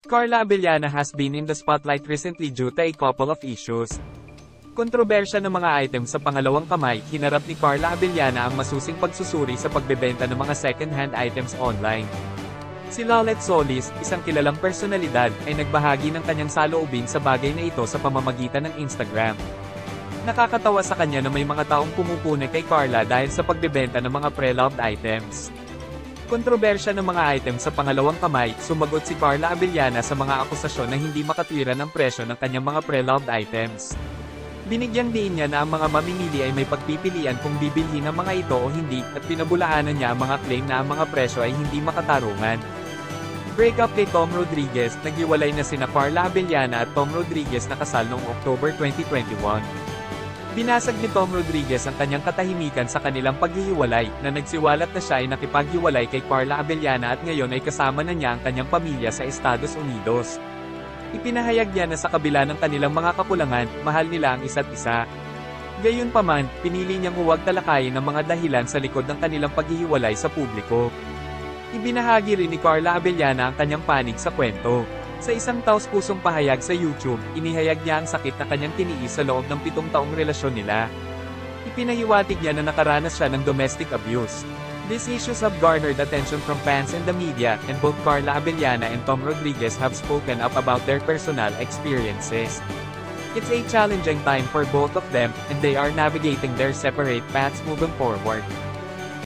Carla Abellana has been in the spotlight recently due to a couple of issues. Kontrobersya ng mga items sa pangalawang kamay, hinarap ni Carla Abellana ang masusing pagsusuri sa pagbebenta ng mga second-hand items online. Si Lolet Solis, isang kilalang personalidad, ay nagbahagi ng kanyang saloobin sa bagay na ito sa pamamagitan ng Instagram. Nakakatawa sa kanya na may mga taong pumupuna kay Carla dahil sa pagbebenta ng mga pre-loved items. Kontrobersya ng mga items sa pangalawang kamay, sumagot si Carla Abellana sa mga akusasyon na hindi makatwiran ng presyo ng kanyang mga pre-loved items. Binigyang diin niya na ang mga mamimili ay may pagpipilian kung bibilhin ang mga ito o hindi, at pinabulaanan niya ang mga claim na ang mga presyo ay hindi makatarungan. Breakup kay Tom Rodriguez, naghiwalay na sina Carla Abellana at Tom Rodriguez na kasal noong October 2021. Binasag ni Tom Rodriguez ang kanyang katahimikan sa kanilang paghihiwalay, na nagsiwalat na siya ay nakipaghiwalay kay Carla Abellana at ngayon ay kasama na niya ang kanyang pamilya sa Estados Unidos. Ipinahayag niya na sa kabila ng kanilang mga kakulangan, mahal nila ang isa't isa. Gayunpaman, pinili niyang huwag talakayin ang mga dahilan sa likod ng kanilang paghihiwalay sa publiko. Ibinahagi rin ni Carla Abellana ang kanyang panig sa kwento. Sa isang taos-pusong pahayag sa YouTube, inihayag niya ang sakit na kanyang tiniis sa loob ng 7 taong relasyon nila. Ipinahiwatig niya na nakaranas siya ng domestic abuse. These issues have garnered attention from fans and the media, and both Carla Abellana and Tom Rodriguez have spoken up about their personal experiences. It's a challenging time for both of them, and they are navigating their separate paths moving forward.